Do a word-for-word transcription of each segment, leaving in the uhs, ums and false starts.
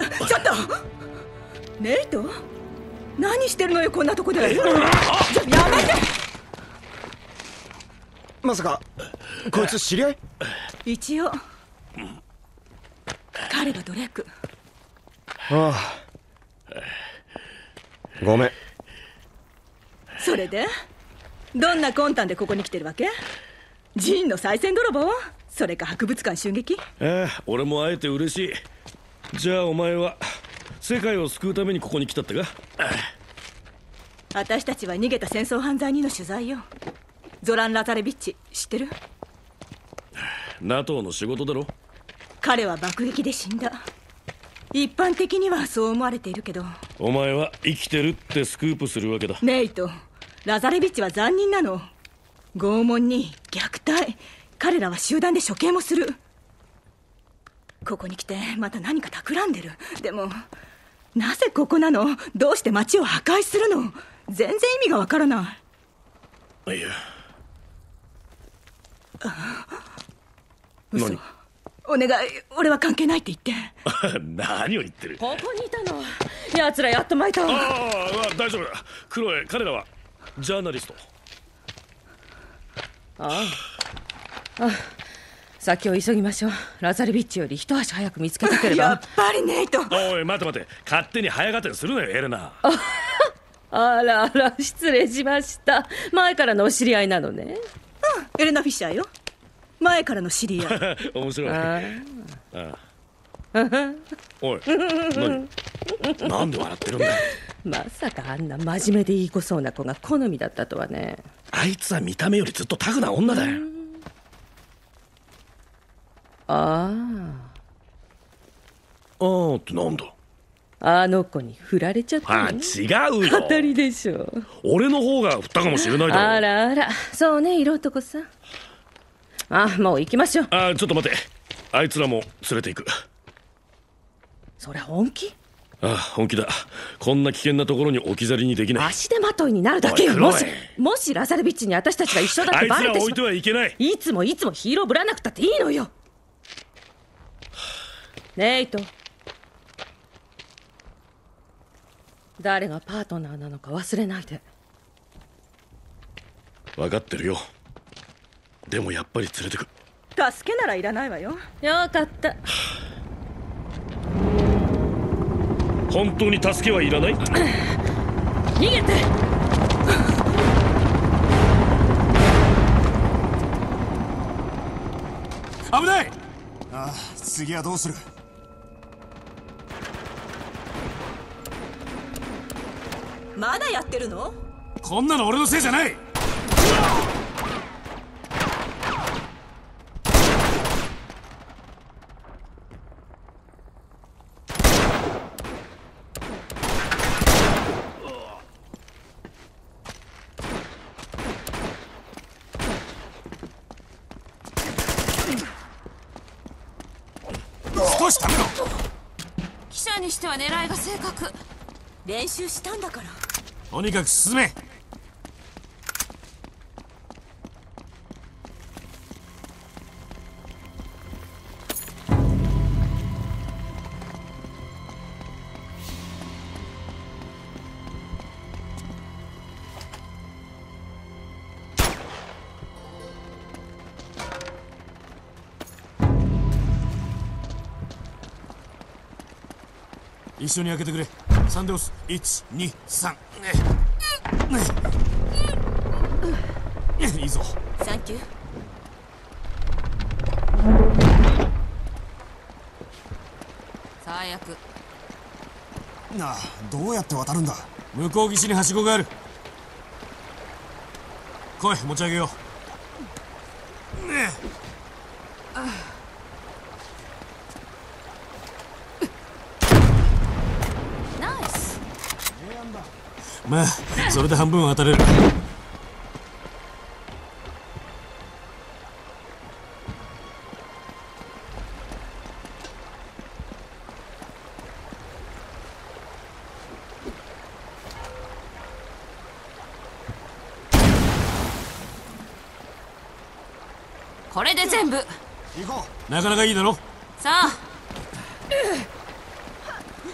ちょっとネイト、何してるのよこんなとこで。ちょやめて。 まさかこいつ知り合い？ 一応彼がドレイク。 ああ、ごめん。 それでどんな魂胆でここに来てるわけ？ジンの賽銭泥棒？それか博物館襲撃？ ええ、俺も会えて嬉しい。じゃあお前は世界を救うためにここに来たってか？ 私たちは逃げた戦争犯罪人の取材よ。ゾラン・ラザレビッチ知ってる？ ナトー の仕事だろ。 彼は爆撃で死んだ。一般的にはそう思われているけど、 お前は生きてるってスクープするわけだ。 ネイト、ラザレビッチは残忍なの。拷問に虐待、彼らは集団で処刑もする。ここに来てまた何か企んでる。でもなぜここなの？どうして町を破壊するの？全然意味がわからない。 いや、 嘘。 何？ お願い、俺は関係ないって言って。 何を言ってる。 ここにいたの。奴らやっと巻いたわ。 ああ、大丈夫だ。クロエ、彼らはジャーナリスト。 ああ、ああ、先を急ぎましょう。ラザレビッチより一足早く見つけたければ。 やっぱりネイト。 おい、待て待て、勝手に早がってするなよエレナ。 あらあら、失礼しました。前からのお知り合いなのね。 うん、エレナ・フィッシャーよ。前からの知り合い。 面白い。ああ、おい、何なんで笑ってるんだ。 まさかあんな真面目でいい子そうな子が好みだったとはね。 あいつは見た目よりずっとタフな女だよ。 あああってなんだ。 あの子に振られちゃったの。 あ、違うよ。 当たりでしょ。 俺の方が振ったかもしれないだろ。 あらあら、そうね、色男さん。あ、もう行きましょう。 あ、ちょっと待て。あいつらも連れて行く。 それ本気？ ああ、本気だ。こんな危険なところに置き去りにできない。 足手まといになるだけよ。もしもしラザレビッチに私たちが一緒だってバレてしまう。 あいつら置いてはいけない。 いつもいつもヒーローぶらなくたっていいのよ。ネイト、誰がパートナーなのか忘れないで。 分かってるよ。でもやっぱり連れてく。 助けならいらないわよ。 よかった。 本当に助けはいらない？ 逃げて。 危ない。ああ、次はどうする？ まだやってるの？ こんなの俺のせいじゃない。少し食べろ。 記者にしては狙いが正確。 練習したんだから。 とにかく進め。一緒に開けてくれ。さんで押す。いち、に、さん。いいぞ。 サンキュー。 最悪。 なあ、どうやって渡るんだ？向こう岸にはしごがある。来い、持ち上げよう。ねえ。まあ、それで半分は当たれる。 これで全部。 行こう。なかなかいいだろ。 さあ。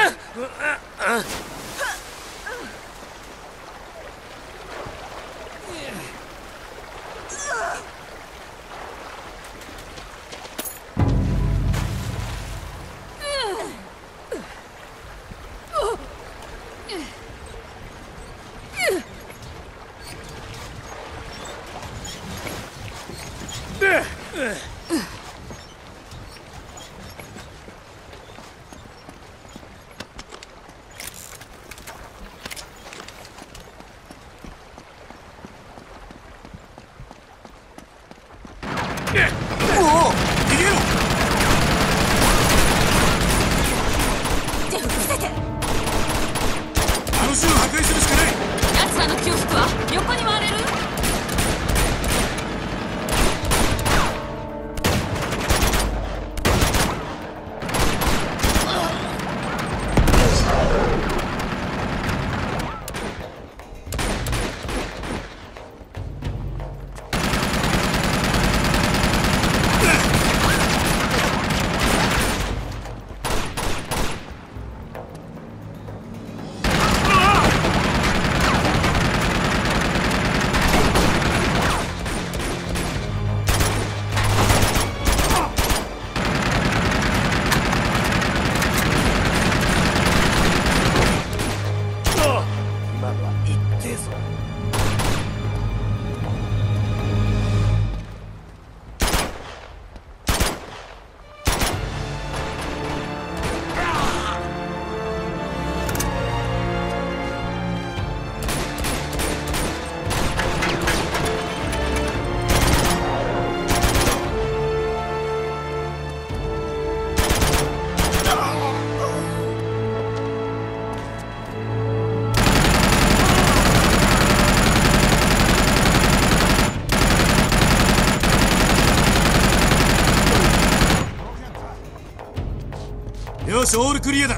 よし、オールクリアだ。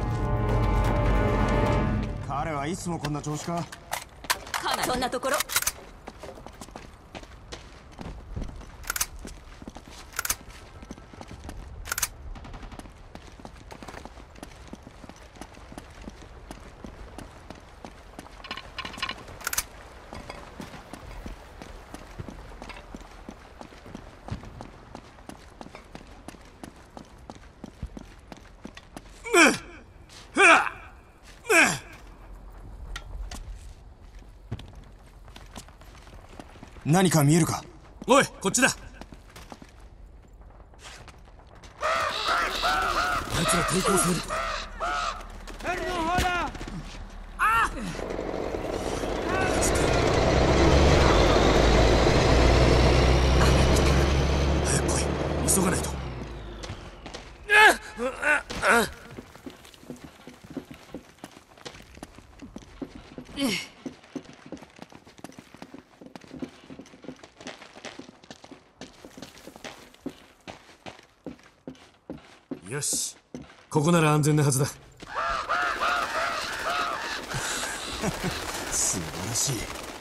彼はいつもこんな調子か。 そんなところ。 何か見えるか。おい、こっちだ。あいつら抵抗する。早く来い、急がないと。よし、ここなら安全なはずだ。素晴らしい。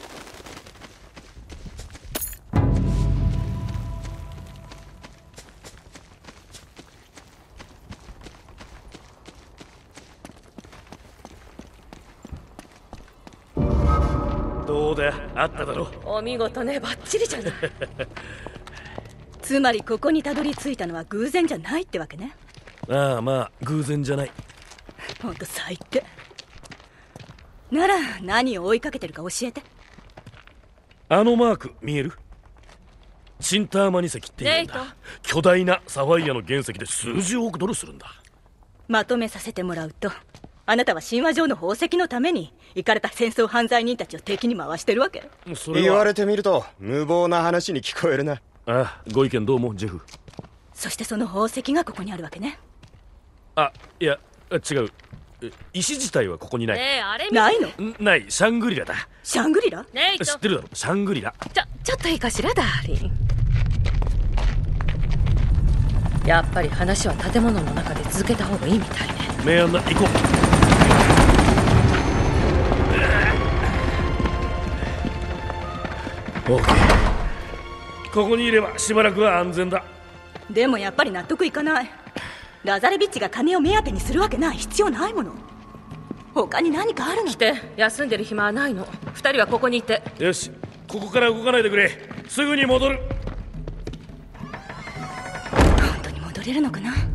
どうだ、あっただろ。 お見事ね、バッチリじゃない。 つまりここにたどり着いたのは偶然じゃないってわけね。 ああ、まあ偶然じゃない。 ほんと最低。なら何を追いかけてるか教えて。 あのマーク見える？チンターマニ石っていうんだ。巨大なサファイアの原石で数十億ドルするんだ。 まとめさせてもらうと、あなたは神話上の宝石のためにイカれた戦争犯罪人たちを敵に回してるわけ。 それは言われてみると無謀な話に聞こえるな。 ああ、ご意見どうも、ジェフ。 そしてその宝石がここにあるわけね。 あ、いや違う。石自体はここにない。 ねえ、あれないの？ ない、シャングリラだ。 シャングリラ？ ねえ、 知ってるだろ、シャングリラ。 ちょ、ちょっといいかしら、ダーリン。やっぱり話は建物の中で続けた方がいいみたいね。 メアンナ、行こう。オーケー。ここにいればしばらくは安全だ。 でもやっぱり納得いかない。 ラザレビッチが金を目当てにするわけない。必要ないもの。他に何かあるの？ 来て、休んでる暇はないの。二人はここにいて。 よし、ここから動かないでくれ。すぐに戻る。 本当に戻れるのかな？